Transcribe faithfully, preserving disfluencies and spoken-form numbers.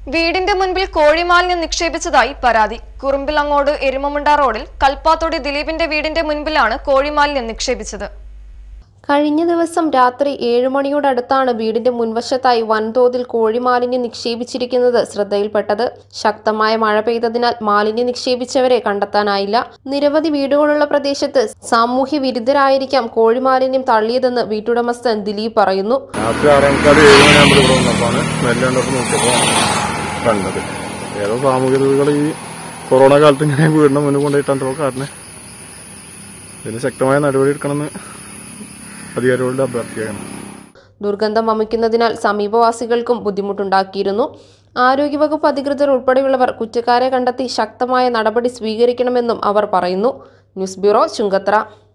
വീടിന്റെ മുൻപിൽ കോഴിമാലിന്യം നിക്ഷേപിച്ചതായി പരാതി. കുറുമ്പിലങ്ങോട് എരുമമുണ്ട റോഡിൽ കൽപ്പാത്തോടി ദിലീപിന്റെ വീടിന്റെ മുൻപിലാണ് കോഴിമാലിന്യം നിക്ഷേപിച്ചത്. കഴിഞ്ഞ ദിവസം രാത്രി ഏഴു മണിയോടടുത്താണ് വീടിന്റെ മുൻവശത്തായി വൻതോതിൽ കോഴിമാലിന്യം നിക്ഷേപിച്ചിരിക്കുന്നത് ശ്രദ്ധയിൽപ്പെട്ടത്. ശക്തമായ മഴ പെയ്തതിനാൽ മാലിന്യം നിക്ഷേപിച്ചവരെ കണ്ടെത്താനായില്ല. നിരവധി വീടുകളുള്ള പ്രദേശത്ത് സാമൂഹ്യ വിരുദ്ധരായിരിക്കാം കോഴിമാലിന്യം തള്ളിയതെന്ന് വീട്ടുടമസ്ഥൻ ദിലീപ് പറയുന്നു. കണ്ടത് ഏതോ സാമൂഹികതകൾ ഈ കൊറോണ കാലത്ത് ഇങ്ങനെ വീടിന് മുന്നിൽ കൊണ്ടുപോയിട്ടാണ് കാരണം ഇതിന് ശക്തമായ നടപടി എടുക്കണമെന്ന് അധികാരികളുടെ അഭ്യർത്ഥിയാണ്. ദുർഗന്ധം വമിക്കുന്നതിനാൽ സമീപവാസികൾക്കും ബുദ്ധിമുട്ടുണ്ടാക്കിയിരുന്നു. ആരോഗ്യവകുപ്പ് അധികൃതർ ഉൾപ്പെടെയുള്ളവർ കുറ്റക്കാരെ കണ്ടെത്തി ശക്തമായ നടപടി സ്വീകരിക്കണമെന്നും അവർ പറയുന്നു. News bureau Chungathara.